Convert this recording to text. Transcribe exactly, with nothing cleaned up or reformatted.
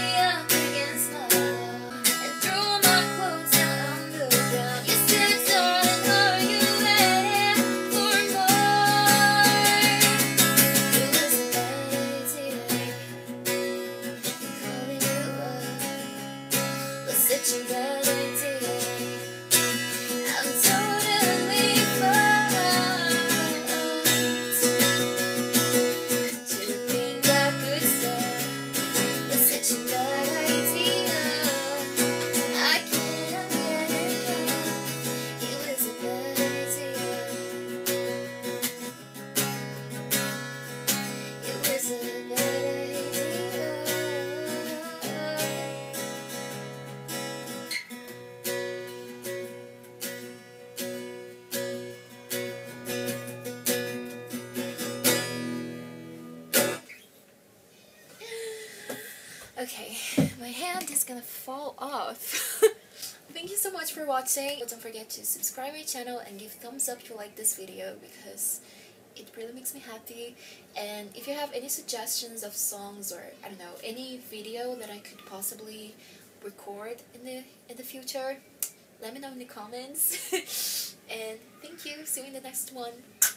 up against my wall and threw my clothes out on the ground. You said, darling, are you ready for more? It was a bad idea. Calling you up was such a bad idea. I'm totally fucked. To think I could stop was such a bad idea. I can't let it go. It was a bad idea. It was a bad idea. Okay, my hand is gonna fall off. Thank you so much for watching. Don't forget to subscribe my channel and give thumbs up if you like this video because it really makes me happy. And if you have any suggestions of songs or I don't know, any video that I could possibly record in the in the future, let me know in the comments. And thank you. See you in the next one.